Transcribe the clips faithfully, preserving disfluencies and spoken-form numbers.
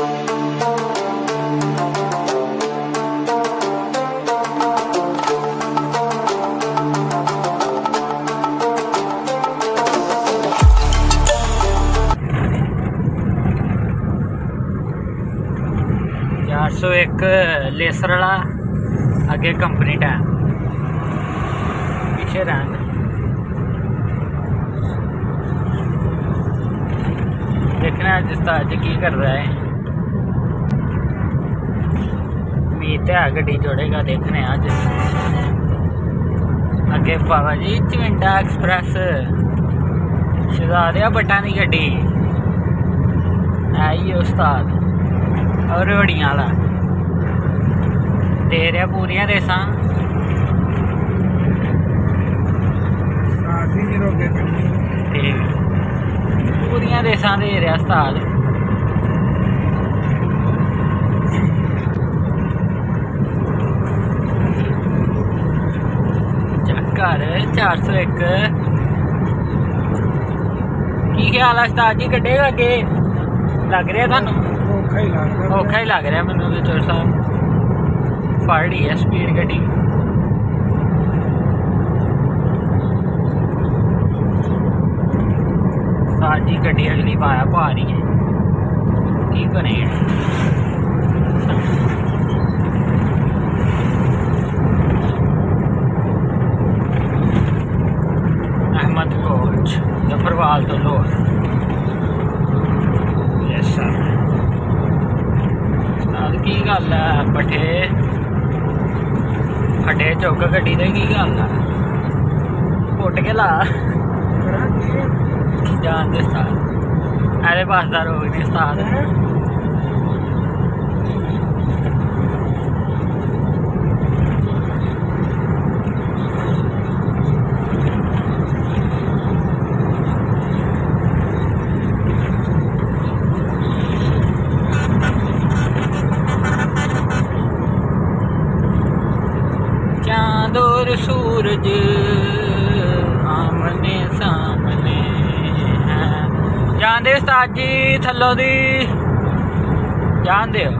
चार सौ एक लेसर वाला अगे कंपनी टैम पीछे रहन देखना अज उस्ताद की कर रहा है। उम्मीद है गड्डी जोड़ेगा, देखने अज अगे बाबा जी चिविंडा एक्सप्रैस शहजादिया बट्टा की गड्डी आई उस्ताद और बड़िया वाला दे रहा पूरिया रेसा पूरिया रेसा दे रहा उस्ताद। चक्कर चार सौ एक की ख्याल है उस्ताद जी, कटेगा अगे लग रहा थानू? औखा ही लग रहा मैनू तो चोर साहब फड़ ली है स्पीड गड्डी। साजी गड्डी अगली पाया पा रही है की करें। अहमद कोच जफरवाल तो लो यस सर की गल है पठे फटे चुक गड्डी की गल है पुट के ला जान दे उस्ताद अरे पासदार हो गए उस्ताद। चांद और सूरज आमने सामने हैं। जान दे उस्ताद जी थल्लो दी जान दे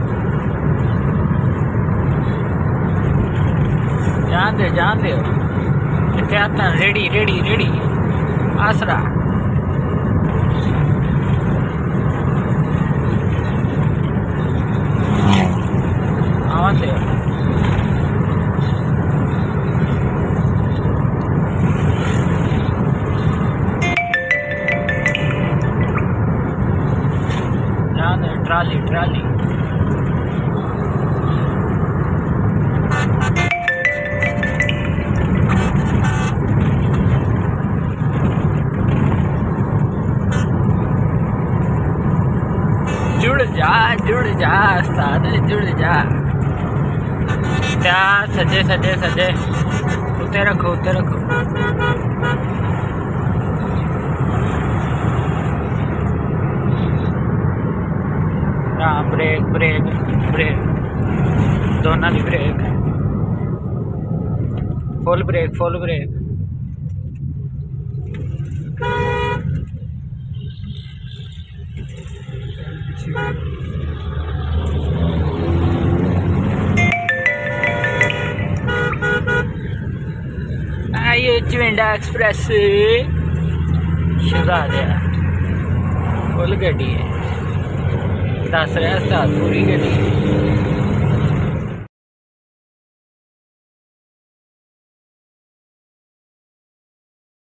जान दे जान दे इतने आता रेडी रेडी रेडी आसरा आवन दे ट्राली ट्राली जुड़ जा जुड़ जा उस्ताद जुड़ जा। क्या सजे सजे सजे उत्ते रखो उत्ते रखो। हाँ ब्रेक ब्रेक ब्रेक दोनों की brake full brake full brake. आइए चिविंडा एक्सप्रेस शहजादिया फुल गड्डी है दस रहा उस्ताद पूरी गड्डी।